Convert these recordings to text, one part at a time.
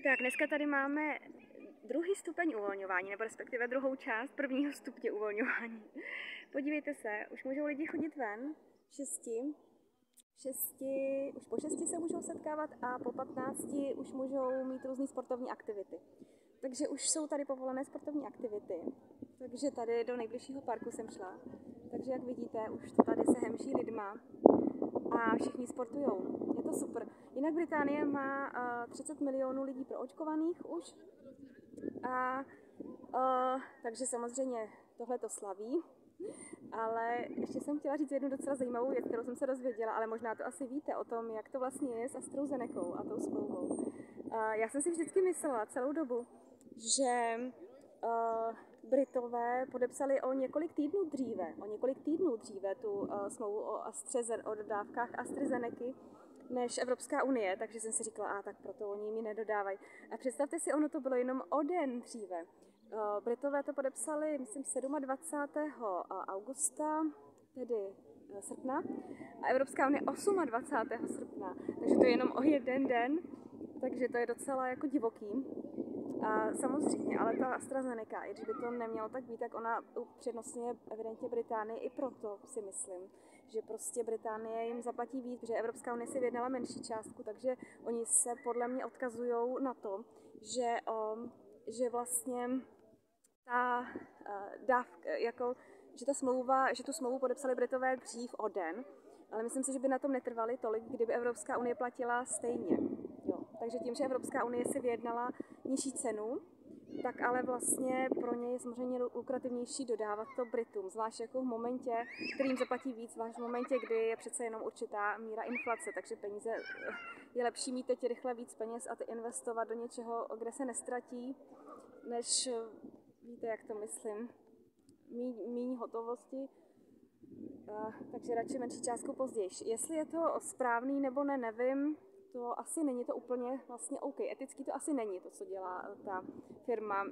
Tak dneska tady máme druhý stupeň uvolňování, nebo respektive druhou část prvního stupně uvolňování. Podívejte se, už můžou lidi chodit ven, už po 6 se můžou setkávat a po 15 už můžou mít různé sportovní aktivity. Takže už jsou tady povolené sportovní aktivity. Takže tady do nejbližšího parku jsem šla. Takže jak vidíte, už to tady se hemží lidma a všichni sportujou. Je to super. Jinak Británie má 30 milionů lidí proočkovaných už. Takže samozřejmě tohle to slaví. Ale ještě jsem chtěla říct jednu docela zajímavou věc, kterou jsem se dozvěděla, ale možná to asi víte o tom, jak to vlastně je s AstraZenecou a tou smlouvou. Já jsem si vždycky myslela celou dobu, že Britové podepsali o několik týdnů dříve tu smlouvu o dodávkách AstraZenecy než Evropská unie, takže jsem si říkala, tak proto oni mi nedodávají. A představte si, ono to bylo jenom o den dříve. Britové to podepsali, myslím, 27. augusta, tedy srpna, a Evropská unie 28. srpna, takže to je jenom o jeden den, takže to je docela jako divoký. A samozřejmě, ale ta AstraZeneca, i když by to nemělo tak být, tak ona přednostně evidentně Británii i proto si myslím, že prostě Británie jim zaplatí víc, protože Evropská unie si vyjednala menší částku, takže oni se podle mě odkazují na to, že vlastně ta dávka, že tu smlouvu podepsali Britové dřív o den, ale myslím si, že by na tom netrvali tolik, kdyby Evropská unie platila stejně. Jo. Takže tím, že Evropská unie si vyjednala nižší cenu, tak ale vlastně pro ně je samozřejmě lukrativnější dodávat to Britům, zvlášť jako v momentě, kterým zaplatí víc, zvlášť v momentě, kdy je přece jenom určitá míra inflace, takže peníze je lepší mít teď rychle víc peněz a ty investovat do něčeho, kde se nestratí, než, víte, jak to myslím, míň hotovosti, takže radši menší částku později. Jestli je to správný nebo ne, nevím, to asi není to úplně vlastně OK. Etický to asi není to, co dělá ta firma,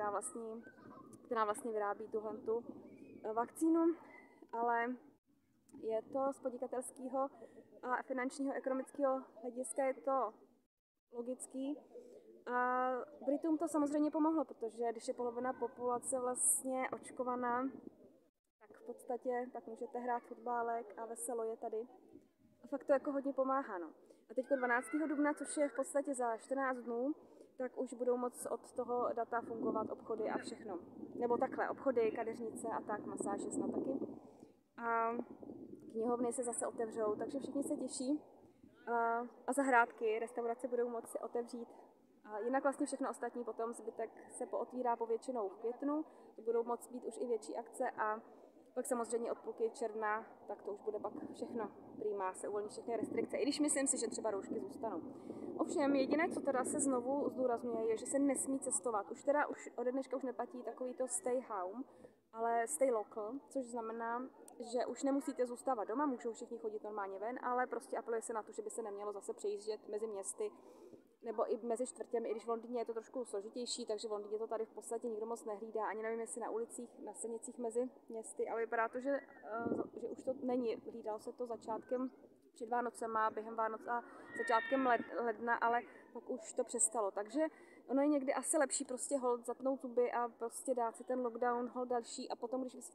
která vlastně vyrábí tu vakcínu, ale je to z podnikatelského a finančního, ekonomického hlediska je to logický. A Britům to samozřejmě pomohlo, protože když je polovina populace vlastně očkovaná, tak v podstatě tak můžete hrát fotbálek a veselo je tady. A fakt to jako hodně pomáhá, no. A teď 12. dubna, což je v podstatě za 14 dnů, tak už budou moc od toho data fungovat obchody a všechno. Nebo takhle, obchody, kadeřnice a tak, masáže snad taky. A knihovny se zase otevřou, takže všichni se těší. A zahrádky, restaurace budou moci otevřít. A jinak vlastně všechno ostatní potom zbytek se pootvírá povětšinou v květnu, to budou moct být už i větší akce a pak samozřejmě od půlky června, tak to už bude pak všechno prima, se uvolní všechny restrikce, i když myslím si, že třeba roušky zůstanou. Ovšem jediné, co teda se znovu zdůrazňuje, je, že se nesmí cestovat. Už ode dneška už neplatí takový to stay home, ale stay local, což znamená, že už nemusíte zůstávat doma, můžou všichni chodit normálně ven, ale prostě apeluje se na to, že by se nemělo zase přejíždět mezi městy nebo i mezi čtvrtěmi, i když v Londýně je to trošku složitější, takže v Londýně to tady v podstatě nikdo moc nehlídá, ani nevím, jestli na ulicích, na silnicích mezi městy, ale vypadá to, že už to není. Hlídalo se to začátkem před Vánocema, během Vánoc a začátkem ledna, ale pak už to přestalo. Takže ono je někdy asi lepší prostě hold zapnout zuby a prostě dát si ten lockdown hold další a potom, když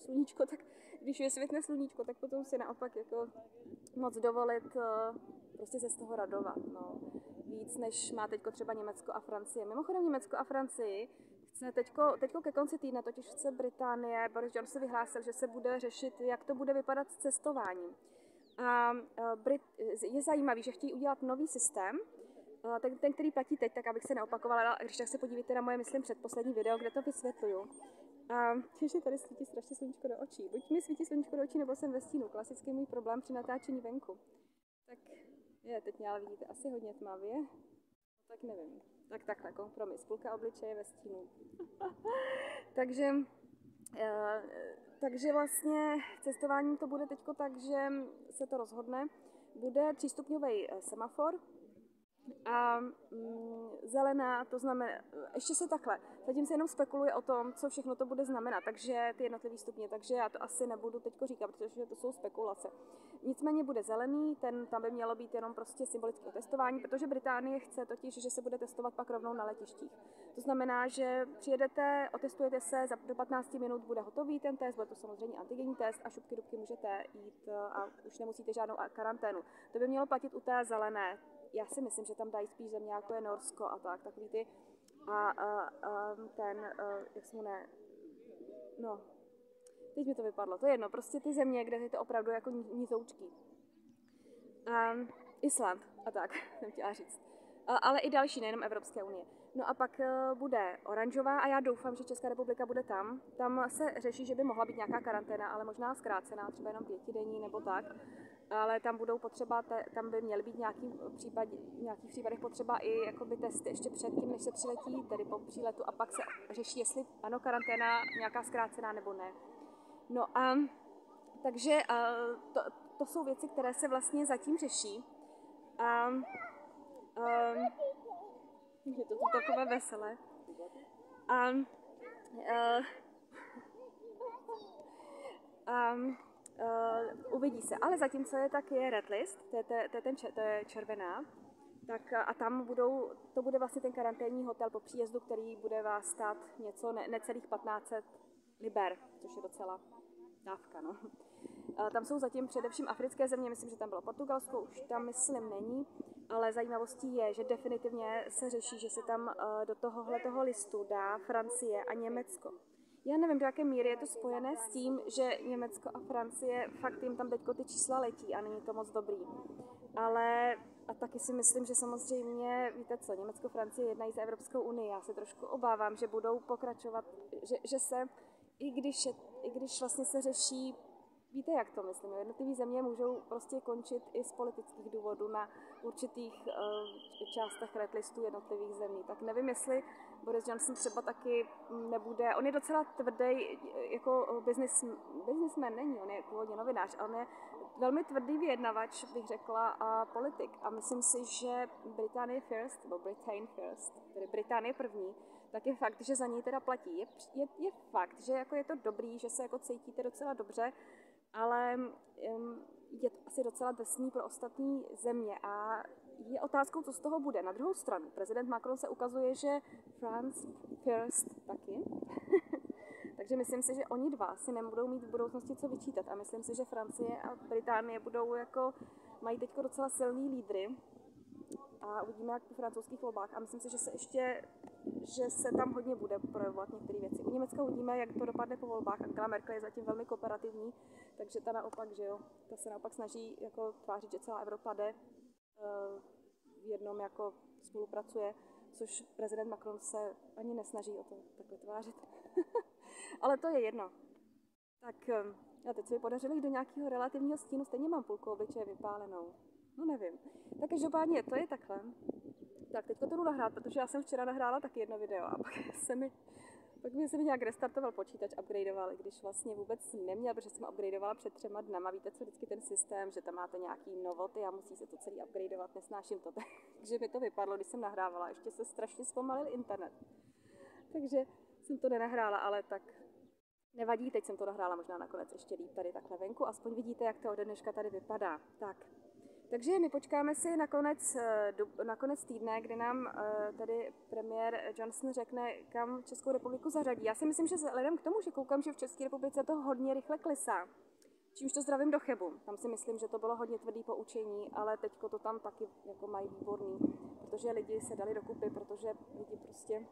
vysvětne sluníčko, tak potom si naopak jako moc dovolit prostě se z toho radovat, no. Víc, než má teďko třeba Německo a Francie. Mimochodem Německo a Francii chce teďko ke konci týdne, totiž chce Británie, Boris Johnson vyhlásil, že se bude řešit, jak to bude vypadat s cestováním. A je zajímavý, že chtějí udělat nový systém, ten, který platí teď, tak abych se neopakovala, když tak se podívejte na moje, myslím, předposlední video, kde to vysvětluju. A ještě tady svítí strašně sluníčko do očí. Buď mi svítí sluníčko do očí, nebo jsem ve stínu. Klasický můj problém při natáčení venku. Tak teď mě ale vidíte asi hodně tmavě. Tak nevím. Tak takhle, kompromis. Půlka obličeje ve stínu. takže vlastně cestováním to bude teďko tak, že se to rozhodne. Bude 3stupňový semafor. A zelená, to znamená, ještě se takhle, zatím se jenom spekuluje o tom, co všechno to bude znamenat, takže ty jednotlivý stupně, takže já to asi nebudu teď říkat, protože to jsou spekulace. Nicméně bude zelený, tam by mělo být jenom prostě symbolické testování, protože Británie chce totiž, že se bude testovat pak rovnou na letištích. To znamená, že přijedete, otestujete se, do 15 minut bude hotový ten test, bude to samozřejmě antigenní test a šupky dubky můžete jít a už nemusíte žádnou karanténu. To by mělo platit u té zelené. Já si myslím, že tam dají spíš země, jako je Norsko a tak, takový ty jak se mu ne, no, teď mi to vypadlo, to je jedno, prostě ty země, kde je to opravdu jako nizoučký. Island a tak, jsem chtěla říct. Ale i další, nejenom Evropské unie. No a pak bude oranžová a já doufám, že Česká republika bude tam. Tam se řeší, že by mohla být nějaká karanténa, ale možná zkrácená, třeba jenom 5denní nebo tak. Ale tam budou potřeba, tam by měly být nějakých případech potřeba i jakoby testy ještě předtím, než se přiletí, tedy po příletu a pak se řeší, jestli ano, karanténa nějaká zkrácená nebo ne. No a takže to jsou věci, které se vlastně zatím řeší. Je to tu takové veselé. Uvidí se. Ale zatím, co je, tak je red list, to je červená. Tak a tam to bude vlastně ten karanténní hotel po příjezdu, který bude vás stát něco necelých 1500 liber, což je docela dávka, no. Tam jsou zatím především africké země, myslím, že tam bylo Portugalsko, už tam myslím není, ale zajímavostí je, že definitivně se řeší, že se tam do toho listu dá Francie a Německo. Já nevím, do jaké míry je to spojené s tím, že Německo a Francie, fakt jim tam teďko ty čísla letí a není to moc dobrý. Ale a taky si myslím, že samozřejmě, víte co, Německo, Francie jednají za Evropskou unii. Já se trošku obávám, že budou pokračovat, že se, i když vlastně se řeší, víte, jak to myslím, jednotlivé země můžou prostě končit i z politických důvodů na určitých částech red listů jednotlivých zemí. Tak nevím, jestli Boris Johnson třeba taky nebude, on je docela tvrdý, jako businessman není, on je původně novinář, a on je velmi tvrdý vyjednavač, bych řekla, a politik. A myslím si, že Británie first, nebo Britain first, tedy Británie první, tak je fakt, že za něj teda platí. Je fakt, že jako je to dobrý, že se jako cítíte docela dobře, ale je to asi docela drsný pro ostatní země a je otázkou, co z toho bude. Na druhou stranu, prezident Macron se ukazuje, že France first taky. Takže myslím si, že oni dva si nebudou mít v budoucnosti co vyčítat a myslím si, že Francie a Británie mají teď docela silný lídry a uvidíme, jak po francouzských volbách a myslím si, že se tam hodně bude projevovat některé věci. U Německa uvidíme, jak to dopadne po volbách. Angela Merkel je zatím velmi kooperativní, takže ta naopak, že jo, ta se naopak snaží jako tvářit, že celá Evropa jde v jednom jako spolupracuje, což prezident Macron se ani nesnaží o to takhle tvářit. Ale to je jedno. Tak já teď se mi podařilo jít do nějakého relativního stínu, stejně mám půlku obličeje vypálenou. No nevím. Tak každopádně to je takhle. Tak teďko to jdu nahrát, protože já jsem včera nahrála taky jedno video a pak se mi nějak restartoval počítač, upgradeoval, když vlastně vůbec neměl, protože jsem upgradeovala před 3 dnama. Víte, co vždycky ten systém, že tam máte nějaký novoty a musí se to celý upgradeovat, nesnáším to. Takže mi to vypadlo, když jsem nahrávala, ještě se strašně zpomalil internet. Takže jsem to nenahrála, ale tak nevadí, teď jsem to nahrála možná nakonec ještě líp tady takhle venku, aspoň vidíte, jak to ode dneška tady vypadá. Takže my počkáme si na konec týdne, kdy nám tady premiér Johnson řekne, kam Českou republiku zařadí. Já si myslím, že vzhledem k tomu, že koukám, že v České republice to hodně rychle klesá, čímž to zdravím do Chebu. Tam si myslím, že to bylo hodně tvrdý poučení, ale teďko to tam taky jako mají výborný, protože lidi se dali dokupy, protože lidi prostě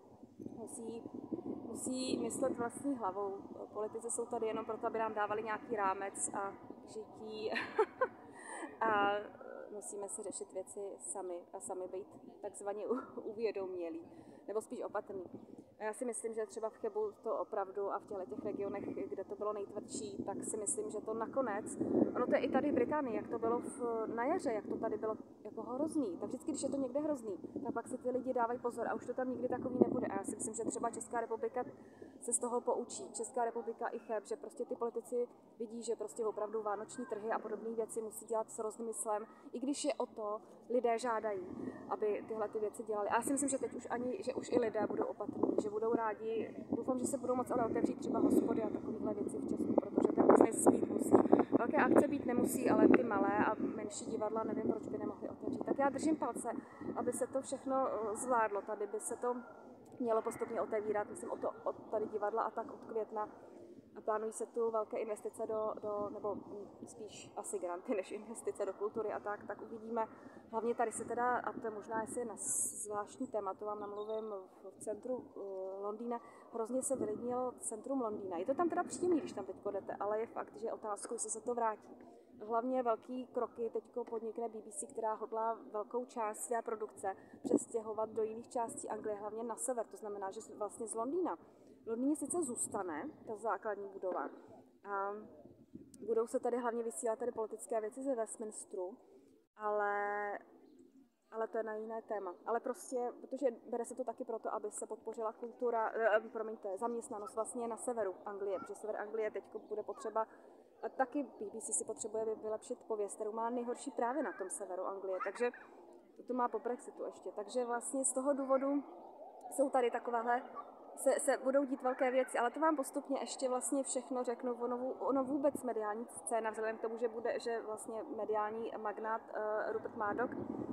musí myslet vlastní hlavou. Politici jsou tady jenom proto, aby nám dávali nějaký rámec a žití a musíme si řešit věci sami a sami být takzvaně uvědomělí, nebo spíš opatrní. A já si myslím, že třeba v Chebu to opravdu a v těch regionech, kde to bylo nejtvrdší, tak si myslím, že to nakonec, ono to je i tady v Británii, jak to bylo na jaře, jak to tady bylo jako hrozný. Tak vždycky, když je to někde hrozný, tak pak si ty lidi dávají pozor a už to tam nikdy takový nebude. A já si myslím, že třeba Česká republika se z toho poučí. Česká republika i Cheb, že prostě ty politici vidí, že prostě opravdu vánoční trhy a podobné věci musí dělat s rozmyslem, i když je o to lidé žádají, aby tyhle ty věci dělali. A já si myslím, že teď už i lidé budou opatrní, že budou rádi. Doufám, že se budou moc ale otevřít třeba hospody a takovéhle věci v Česku, protože ten biznis být musí. Velké akce být nemusí, ale ty malé a menší divadla, nevím, proč by nemohly otevřít. Tak já držím palce, aby se to všechno zvládlo. Tady by se to mělo postupně otevírat, myslím od tady divadla a tak od května. A plánují se tu velké investice nebo spíš asi granty než investice do kultury a tak uvidíme. Hlavně tady se teda, a to je možná jestli na zvláštní téma, to vám namluvím, v centru Londýna, hrozně se vylidnilo centrum Londýna. Je to tam teda příjemný, když tam teď jdete, ale je fakt, že je otázkou, jestli se to vrátí. Hlavně velký kroky teď podnikne BBC, která hodlá velkou část své produkce přestěhovat do jiných částí Anglie, hlavně na sever, to znamená, že vlastně z Londýna. V Londýně sice zůstane ta základní budova a budou se tady hlavně vysílat tady politické věci ze Westminsteru, ale to je na jiné téma. Ale prostě, protože bere se to taky proto, aby se podpořila zaměstnanost vlastně na severu Anglie, protože sever Anglie teď bude potřeba. A taky BBC si potřebuje vylepšit pověst, kterou má nejhorší právě na tom severu Anglie, takže to má po Brexitu ještě. Takže vlastně z toho důvodu jsou tady takovéhle, se budou dít velké věci, ale to vám postupně ještě vlastně všechno řeknu ono vůbec mediální scéna, vzhledem k tomu, že vlastně mediální magnát Rupert Murdoch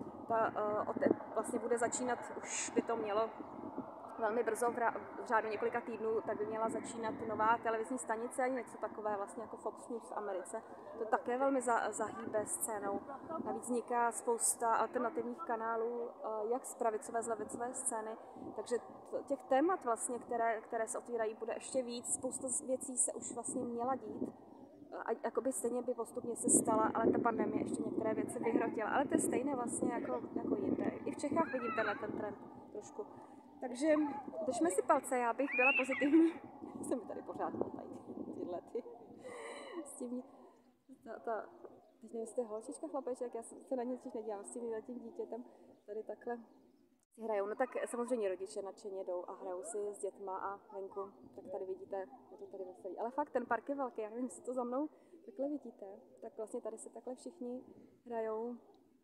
vlastně bude začínat, už by to mělo velmi brzo, v řádu několika týdnů, tak by měla začínat nová televizní stanice, něco takové vlastně jako Fox News v Americe. To také velmi zahýbe scénou. Navíc vzniká spousta alternativních kanálů, jak z pravicové, z levicové scény, takže těch témat vlastně, které se otvírají, bude ještě víc. Spousta věcí se už vlastně měla dít. A jakoby stejně by postupně se stala, ale ta pandemie ještě některé věci vyhrotila. Ale to je stejné vlastně jako jinde. I v Čechách vidím ten trend trošku. Takže držme si palce, já bych byla pozitivní. Se mi tady pořád motají tyhle ty. S tím, teď nevím, jestli je holčička, chlapeček, já se na nic nedívám, s tím dítětem tady takhle si hrajou. No tak samozřejmě rodiče nadšeně jdou a hrajou si s dětma a venku, tak tady vidíte, je to tady veselý. Ale fakt ten park je velký, já nevím, jestli to za mnou takhle vidíte, tak vlastně tady se takhle všichni hrajou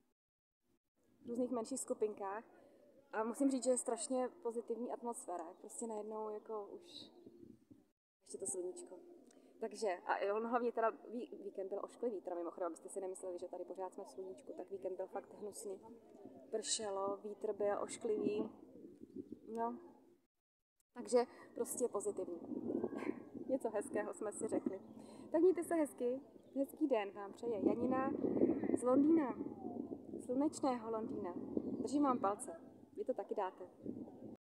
v různých menších skupinkách. A musím říct, že je strašně pozitivní atmosféra, prostě najednou jako už ještě to sluníčko. Takže, a on hlavně teda víkend byl ošklivý, teda mimochodem, abyste si nemysleli, že tady pořád jsme v sluníčku, tak víkend byl fakt hnusný. Pršelo, vítr byl ošklivý, no. Takže prostě pozitivní. Něco hezkého jsme si řekli. Tak mějte se hezky, hezký den vám přeje Janina z Londýna, slunečného Londýna. Držím vám palce. Vy to taky dáte.